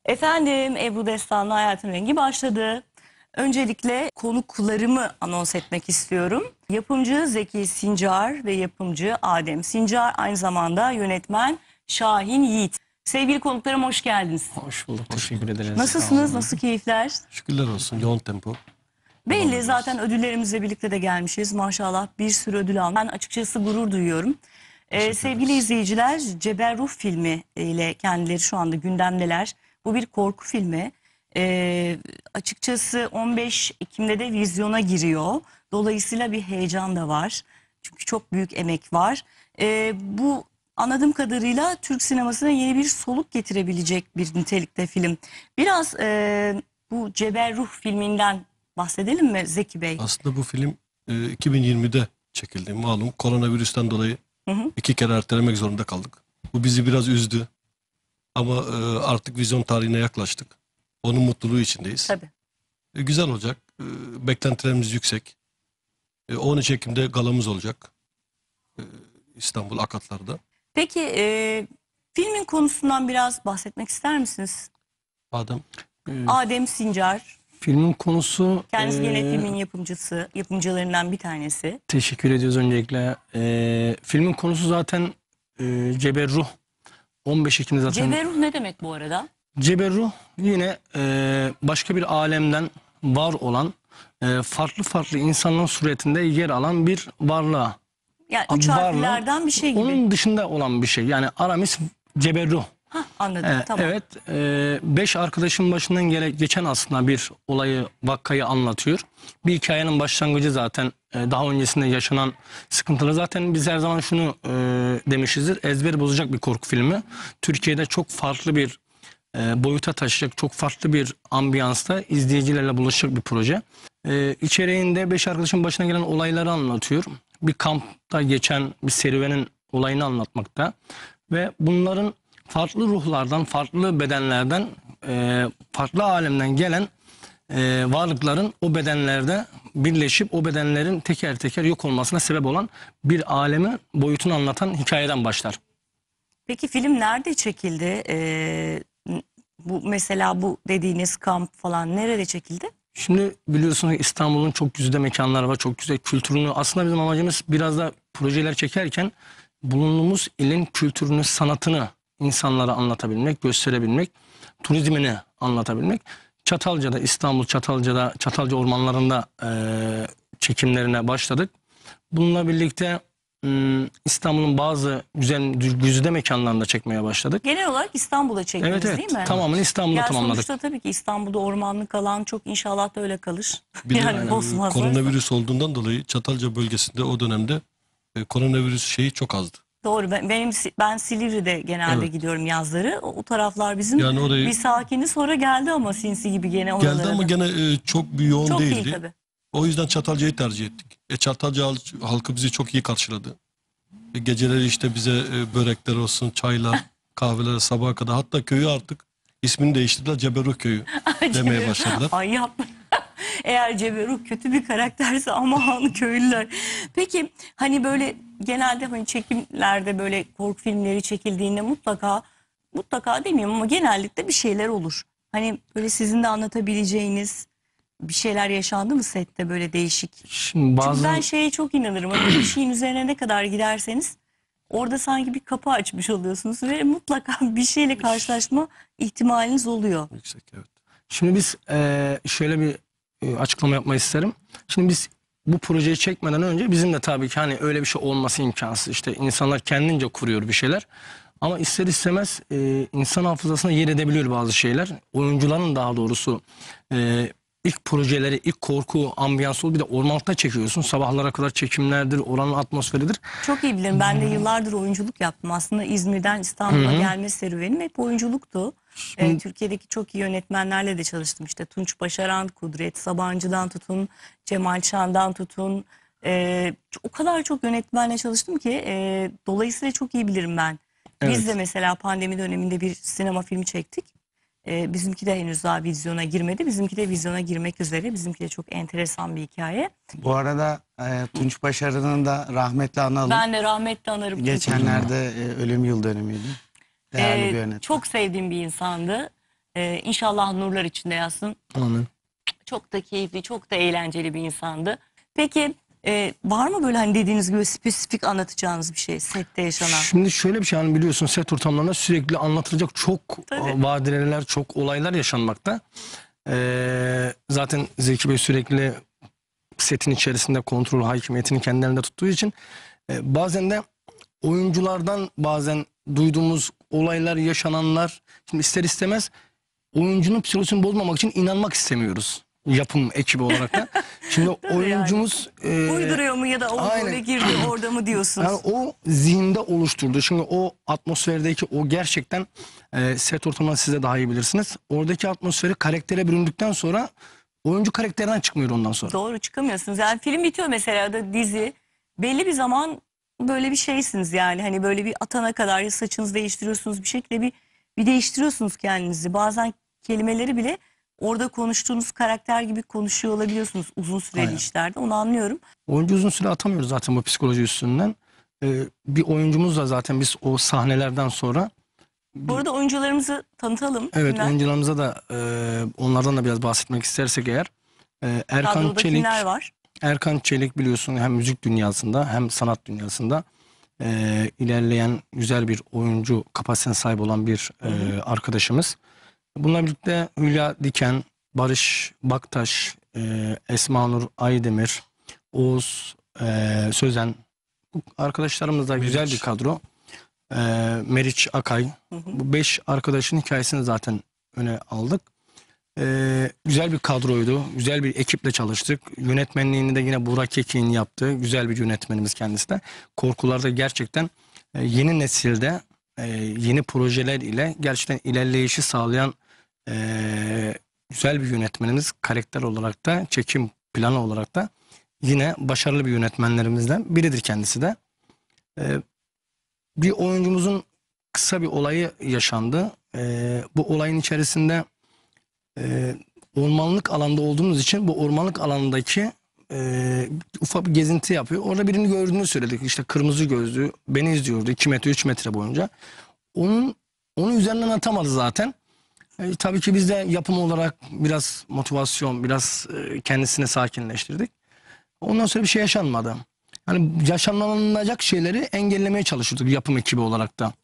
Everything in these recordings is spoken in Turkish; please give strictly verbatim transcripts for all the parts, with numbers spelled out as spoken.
Efendim, Ebru Destanlı Hayatın Rengi başladı. Öncelikle konuklarımı anons etmek istiyorum. Yapımcı Zeki Sincar ve yapımcı Adem Sincar, aynı zamanda yönetmen Şahin Yiğit. Sevgili konuklarım, hoş geldiniz. Hoş bulduk. Teşekkür ederiz. Nasılsınız? Nasıl keyifler? Şükürler olsun. Yoğun tempo. Belli, zaten ödüllerimizle birlikte de gelmişiz. Maşallah bir sürü ödül aldım. Ben açıkçası gurur duyuyorum. Ee, sevgili izleyiciler, Ceberruh filmi ile kendileri şu anda gündemdeler. Bu bir korku filmi. Ee, açıkçası on beş Ekim'de de vizyona giriyor. Dolayısıyla bir heyecan da var. Çünkü çok büyük emek var. Ee, bu anladığım kadarıyla Türk sinemasına yeni bir soluk getirebilecek bir nitelikte film. Biraz e, bu Ceberruh filminden bahsedelim mi Zeki Bey? Aslında bu film e, iki bin yirmide çekildi. Malum koronavirüsten dolayı hı hı. iki kere ertelemek zorunda kaldık. Bu bizi biraz üzdü. Ama e, artık vizyon tarihine yaklaştık. Onun mutluluğu içindeyiz. Tabii. E, güzel olacak. E, beklentilerimiz yüksek. E, on üç Ekim'de galamız olacak. E, İstanbul Akatlar'da. Peki e, filmin konusundan biraz bahsetmek ister misiniz? Adem. Ee, Adem Sincar. Filmin konusu... Kendisi e, gene filmin yapımcısı, yapımcılarından bir tanesi. Teşekkür ediyoruz öncelikle. E, filmin konusu zaten e, Ceberruh. on beş Ekim'de zaten... Ceberruh ne demek bu arada? Ceberruh yine e, başka bir alemden var olan, e, farklı farklı insanların suretinde yer alan bir varlığa. Yani üç Varlığı, harflerden bir şey gibi. Onun dışında olan bir şey. Yani Aramis Ceberruh. Hah, anladım, Ee, tamam. Evet, e, beş arkadaşın başından gele, geçen aslında bir olayı, vakayı anlatıyor. Bir hikayenin başlangıcı zaten e, daha öncesinde yaşanan sıkıntılar. Zaten biz her zaman şunu e, demişizdir, ezber bozacak bir korku filmi. Türkiye'de çok farklı bir e, boyuta taşıyacak, çok farklı bir ambiyansta izleyicilerle buluşacak bir proje. E, içeriğinde beş arkadaşın başına gelen olayları anlatıyor. Bir kampta geçen bir serüvenin olayını anlatmakta. Ve bunların farklı ruhlardan, farklı bedenlerden, e, farklı alemden gelen e, varlıkların o bedenlerde birleşip o bedenlerin teker teker yok olmasına sebep olan bir alemi, boyutunu anlatan hikayeden başlar. Peki film nerede çekildi? Ee, bu mesela bu dediğiniz kamp falan nerede çekildi? Şimdi biliyorsunuz İstanbul'un çok güzide mekanları var, çok güzel kültürünü. Aslında bizim amacımız biraz da projeler çekerken bulunduğumuz ilin kültürünü, sanatını insanlara anlatabilmek, gösterebilmek, turizmini anlatabilmek. Çatalca'da, İstanbul Çatalca'da, Çatalca ormanlarında e, çekimlerine başladık. Bununla birlikte e, İstanbul'un bazı güzel güzide mekanlarında çekmeye başladık. Genel olarak İstanbul'da çektiniz Evet, evet. değil mi? Tamamen İstanbul'da ya tamamladık. Sonuçta tabii ki İstanbul'da ormanlık alan çok, inşallah da öyle kalır. Bir de yani e, bozmazlar. koronavirüs olduğundan dolayı Çatalca bölgesinde o dönemde e, koronavirüs şeyi çok azdı. Doğru. Ben, benim ben Silivri'de genelde Evet. gidiyorum yazları. O, o taraflar bizim Yani orayı, bir sakini, sonra geldi ama sinsi gibi gene oralara. geldi ama da. gene e, çok bir yoğun Çok değildi. değil tabii. O yüzden Çatalca'yı tercih ettik. E, Çatalca hal- halkı bizi çok iyi karşıladı. E, geceleri işte bize e, börekler olsun, çaylar, kahveler sabaha kadar. Hatta köyü artık ismini değiştirdiler. Ceberruh Köyü demeye başladılar. Ay yapma. Eğer Ceberruh kötü bir karakterse aman köylüler. Peki hani böyle genelde hani çekimlerde böyle korku filmleri çekildiğinde mutlaka mutlaka demiyorum ama genellikle bir şeyler olur. Hani böyle sizin de anlatabileceğiniz bir şeyler yaşandı mı sette böyle değişik? Şimdi bazı... Çünkü ben şeye çok inanırım. Hani bir şeyin üzerine ne kadar giderseniz orada sanki bir kapı açmış oluyorsunuz ve mutlaka bir şeyle karşılaşma ihtimaliniz oluyor. Yüksek, evet. Şimdi biz e, şöyle bir e, açıklama yapmayı isterim. Şimdi biz bu projeyi çekmeden önce bizim de tabii ki hani öyle bir şey olması imkansız. İşte insanlar kendince kuruyor bir şeyler. Ama ister istemez e, insan hafızasına yer edebiliyor bazı şeyler. Oyuncuların daha doğrusu e, ilk projeleri, ilk korku ambiyansı olup bir de ormanlıkta çekiyorsun. Sabahlara kadar çekimlerdir, oranın atmosferidir. Çok iyi bilirim. Ben de yıllardır oyunculuk yaptım. Aslında İzmir'den İstanbul'a gelme serüvenim hep oyunculuktu. Ee, Türkiye'deki çok iyi yönetmenlerle de çalıştım. İşte Tunç Başaran, Kudret Sabancı'dan tutun, Cemal Şan'dan tutun. Ee, o kadar çok yönetmenle çalıştım ki e, dolayısıyla çok iyi bilirim ben. Evet. Biz de mesela pandemi döneminde bir sinema filmi çektik. Ee, bizimki de henüz daha vizyona girmedi. Bizimki de vizyona girmek üzere. Bizimki de çok enteresan bir hikaye. Bu arada e, Tunç Başarı'nın da rahmetli analım. Ben de rahmetli anarım. Geçenlerde e, ölüm yıl dönümüydü. Değerli Ee, bir yönetmen. Çok sevdiğim bir insandı. Ee, inşallah nurlar içinde yatsın. Amin. Çok da keyifli, çok da eğlenceli bir insandı. Peki e, var mı böyle hani dediğiniz gibi spesifik anlatacağınız bir şey sette yaşanan? Şimdi şöyle bir şey, hani biliyorsun, set ortamlarında sürekli anlatılacak çok Tabii. badireler, çok olaylar yaşanmakta. Ee, zaten Zeki Bey sürekli setin içerisinde kontrol hakimiyetini kendi elinde tuttuğu için e, bazen de oyunculardan bazen duyduğumuz olaylar, yaşananlar, şimdi ister istemez oyuncunun psikolojisini bozmamak için inanmak istemiyoruz. Yapım ekibi olarak da. Şimdi oyuncumuz e, Uyduruyor mu ya da o aynen. böyle girdi orada mı diyorsunuz? yani o zihinde oluşturdu. Şimdi o atmosferdeki o gerçekten e, set ortamını siz de daha iyi bilirsiniz. Oradaki atmosferi karaktere büründükten sonra oyuncu karakterden çıkmıyor ondan sonra. Doğru, çıkamıyorsunuz. Yani film bitiyor mesela da dizi. Belli bir zaman böyle bir şeysiniz yani. Hani böyle bir atana kadar ya saçınızı değiştiriyorsunuz bir şekilde bir, bir değiştiriyorsunuz kendinizi. Bazen kelimeleri bile orada konuştuğunuz karakter gibi konuşuyor olabiliyorsunuz uzun süreli Aynen. işlerde. Onu anlıyorum. Oyuncu uzun süre atamıyoruz zaten bu psikoloji üstünden. Ee, bir oyuncumuzla zaten biz o sahnelerden sonra, Bu arada oyuncularımızı tanıtalım. evet, Kimler? oyuncularımıza da e, onlardan da biraz bahsetmek istersek eğer, e, Erkan Kadroda Çelik, kimler var? Erkan Çelik biliyorsun hem müzik dünyasında hem sanat dünyasında e, ilerleyen güzel bir oyuncu kapasitesine sahip olan bir e, arkadaşımız. Bununla birlikte Hülya Diken, Barış Baktaş, e, Esma Nur Aydemir, Oğuz e, Sözen, bu arkadaşlarımız da güzel Meriç. bir kadro. E, Meriç Akay, bu beş arkadaşın hikayesini zaten öne aldık. E, güzel bir kadroydu, güzel bir ekiple çalıştık. Yönetmenliğini de yine Burak Ekin'in yaptığı güzel bir yönetmenimiz kendisi de. Korkularda gerçekten e, yeni nesilde e, yeni projeler ile gerçekten ilerleyişi sağlayan e, güzel bir yönetmenimiz, karakter olarak da çekim planı olarak da yine başarılı bir yönetmenlerimizden biridir kendisi de. E, bir oyuncumuzun kısa bir olayı yaşandı. E, bu olayın içerisinde e, ormanlık alanda olduğumuz için bu ormanlık alandaki e, ufak bir gezinti yapıyor. Orada birini gördüğünü söyledik. İşte kırmızı gözlü beni izliyordu iki metre üç metre boyunca. Onun onun üzerinden atamadı zaten. E, tabii ki biz de yapım olarak biraz motivasyon, biraz e, kendisini sakinleştirdik. Ondan sonra bir şey yaşanmadı. Hani yaşanılacak şeyleri engellemeye çalışıyorduk yapım ekibi olarak da.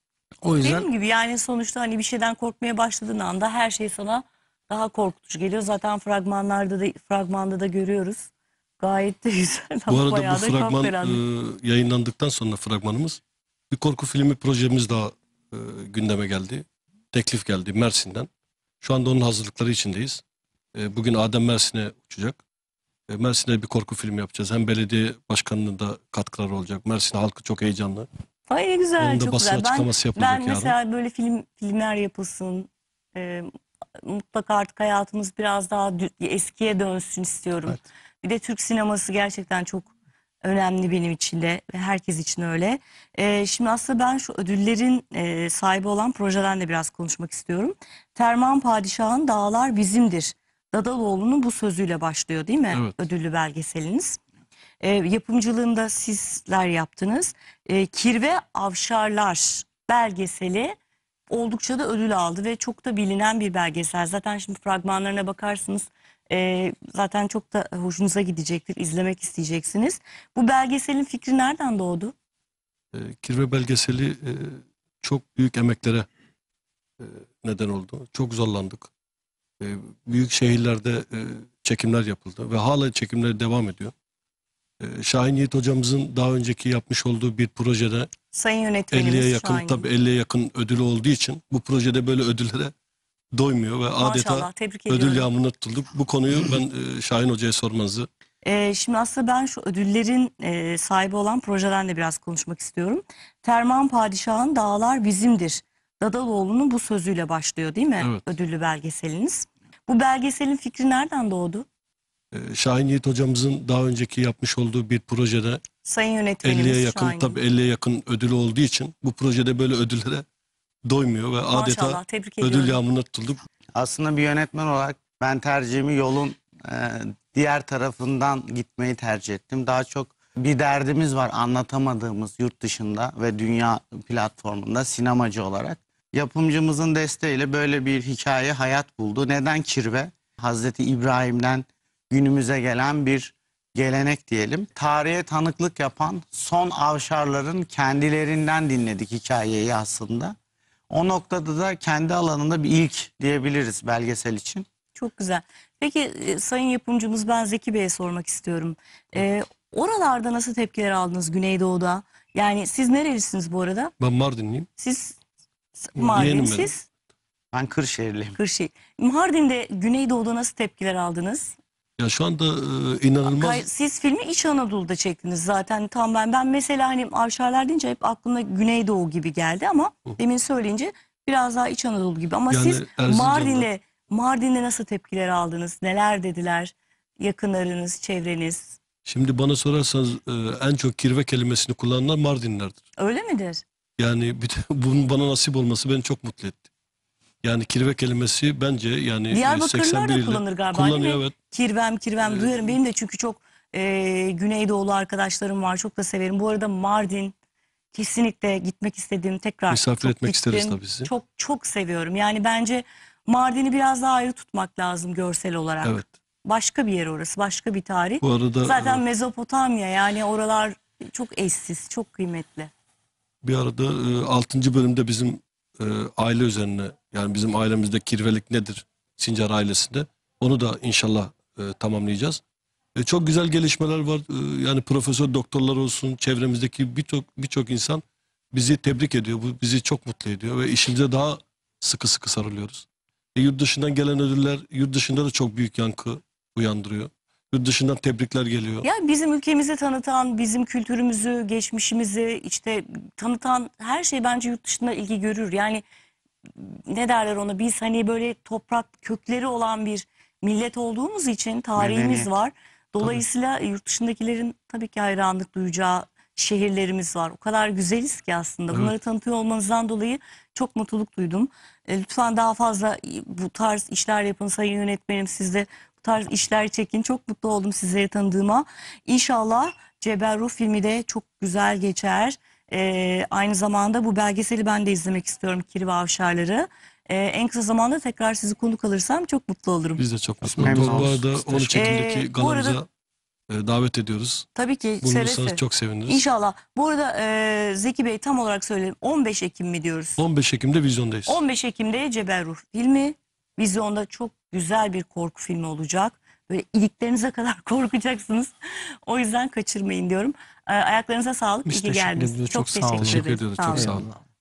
O yüzden Dediğim gibi yani sonuçta hani bir şeyden korkmaya başladığın anda her şey sana daha korkutucu geliyor. Zaten fragmanlarda da fragmanda da görüyoruz. Gayet de güzel. Bu ama arada bayağı bu da fragman kahperendik. e, yayınlandıktan sonra fragmanımız bir korku filmi projemiz daha e, gündeme geldi. Teklif geldi Mersin'den. Şu anda onun hazırlıkları içindeyiz. E, bugün Adem Mersin'e uçacak. E, Mersin'e bir korku filmi yapacağız. Hem belediye başkanının da katkıları olacak. Mersin halkı çok heyecanlı. Ay ne güzel, Onun da çok basın güzel. Ben, açıklaması yapılacak ben yarın. mesela böyle film filmler yapılsın. e, mutlaka artık hayatımız biraz daha dü- eskiye dönsün istiyorum. Evet. Bir de Türk sineması gerçekten çok önemli benim için de ve herkes için öyle. E, şimdi aslında ben şu ödüllerin e, sahibi olan projeden de biraz konuşmak istiyorum. Terman Padişah'ın Dağlar Bizimdir. Dadaloğlu'nun bu sözüyle başlıyor değil mi? Evet. Ödüllü belgeseliniz. E, yapımcılığında sizler yaptınız. E, Kirve Avşarlar belgeseli oldukça da ödül aldı ve çok da bilinen bir belgesel. Zaten şimdi fragmanlarına bakarsınız. e, zaten çok da hoşunuza gidecektir. İzlemek isteyeceksiniz. Bu belgeselin fikri nereden doğdu? E, Kirve belgeseli e, çok büyük emeklere e, neden oldu. Çok zorlandık. E, büyük şehirlerde e, çekimler yapıldı ve hala çekimler devam ediyor. E, Şahin Yiğit hocamızın daha önceki yapmış olduğu bir projede Sayın yönetmenimiz elliye yakın Şahin. tabii elliye yakın ödülü olduğu için bu projede böyle ödüllere doymuyor ve adeta Maşallah, tebrik ediyorum. ödül yağmuruna tutulduk. Bu konuyu ben e, Şahin Hoca'ya sormanızı Ee, şimdi aslında ben şu ödüllerin e, sahibi olan projeden de biraz konuşmak istiyorum. Terman Padişah'ın Dağlar Bizimdir. Dadaloğlu'nun bu sözüyle başlıyor değil mi? Evet. Ödüllü belgeseliniz. Bu belgeselin fikri nereden doğdu? e, Şahin Yiğit hocamızın daha önceki yapmış olduğu bir projede Sayın yönetmenimiz elliye yakın Şahin. tabii elliye yakın ödülü olduğu için bu projede böyle ödüllere doymuyor ve adeta Maşallah, tebrik ediyorum. ödül yağmuruna tutulduk. Aslında bir yönetmen olarak ben tercihimi yolun e, diğer tarafından gitmeyi tercih ettim. Daha çok bir derdimiz var anlatamadığımız yurt dışında ve dünya platformunda sinemacı olarak. Yapımcımızın desteğiyle böyle bir hikaye hayat buldu. Neden kirve? Hazreti İbrahim'den günümüze gelen bir gelenek diyelim. Tarihe tanıklık yapan son avşarların kendilerinden dinledik hikayeyi aslında. O noktada da kendi alanında bir ilk diyebiliriz belgesel için. Çok güzel. Peki e, sayın yapımcımız, ben Zeki Bey'e sormak istiyorum. E, oralarda nasıl tepkiler aldınız Güneydoğu'da? Yani siz nerelisiniz bu arada? Ben Mardinliyim. Siz Yeğenim Mardin, benim. siz Ben Kırşehirliyim. Kırşehir. Mardin'de Güneydoğu'da nasıl tepkiler aldınız? Ya şu anda e, inanılmaz. Kay- Siz filmi İç Anadolu'da çektiniz zaten. Tam ben ben mesela hani Avşarlar deyince hep aklıma Güneydoğu gibi geldi ama demin söyleyince biraz daha İç Anadolu gibi. Ama Yani siz Erzincan'da- Mardin'de Mardin'de nasıl tepkiler aldınız? Neler dediler? Yakınlarınız, çevreniz. Şimdi bana sorarsanız e, en çok kirve kelimesini kullananlar Mardinlerdir. Öyle midir? Yani bir de bunun bana nasip olması beni çok mutlu etti. Yani kirve kelimesi bence yani e, Diyarbakırlılar seksen bir da ilde kullanır galiba, değil kullanıyor, mi? evet. Kirvem kirvem Ee, duyarım. Benim de çünkü çok e, Güneydoğulu arkadaşlarım var. Çok da severim. Bu arada Mardin kesinlikle gitmek istediğim, tekrar Misafir çok etmek isteriz gittim. tabii sizi. Çok çok seviyorum. Yani bence Mardin'i biraz daha ayrı tutmak lazım görsel olarak. Evet. Başka bir yer orası, başka bir tarih. Bu arada Zaten e, Mezopotamya, yani oralar çok eşsiz, çok kıymetli. bir arada e, altıncı bölümde bizim e, aile üzerine, yani bizim ailemizde kirvelik nedir Sincar ailesinde, onu da inşallah e, tamamlayacağız. E, çok güzel gelişmeler var. E, yani profesör doktorlar olsun, çevremizdeki birçok birçok insan bizi tebrik ediyor. Bu bizi çok mutlu ediyor ve işimize daha sıkı sıkı sarılıyoruz. E, yurt dışından gelen ödüller yurt dışında da çok büyük yankı uyandırıyor. Yurt dışından tebrikler geliyor. Ya bizim ülkemizi tanıtan, bizim kültürümüzü, geçmişimizi işte tanıtan her şey bence yurt dışında ilgi görür. Yani ne derler ona, biz hani böyle toprak kökleri olan bir millet olduğumuz için tarihimiz Medeniyet. var. Dolayısıyla yurt dışındakilerin tabii ki hayranlık duyacağı şehirlerimiz var. O kadar güzeliz ki aslında. Bunları Evet. tanıtıyor olmanızdan dolayı çok mutluluk duydum. E, lütfen daha fazla bu tarz işler yapın sayın yönetmenim. Siz de bu tarz işler çekin. Çok mutlu oldum sizleri tanıdığıma. İnşallah Ceberruh filmi de çok güzel geçer. Ee, aynı zamanda bu belgeseli ben de izlemek istiyorum, Kirve Avşarları. Ee, en kısa zamanda tekrar sizi konuk alırsam çok mutlu olurum. Biz de çok mutlu Memnun olduk. Bu oluruz. arada Biz on üç Ekim'deki Ee, bu arada- galamıza e, davet ediyoruz. Tabii ki Bulunursanız seve seve. çok seviniriz. İnşallah. Bu arada e, Zeki Bey, tam olarak söyleyelim, on beş Ekim mi diyoruz? on beş Ekim'de vizyondayız. on beş Ekim'de Ceberruh filmi vizyonda, çok güzel bir korku filmi olacak. Böyle iliklerinize kadar korkacaksınız. O yüzden kaçırmayın diyorum. Ee, ayaklarınıza sağlık. Biz İyi ki teşekkür geldiniz. ediyoruz. Çok Çok sağ olun. teşekkür Teşekkür ederiz. ediyoruz. Sağ Çok olun. sağ olun. Eyvallah.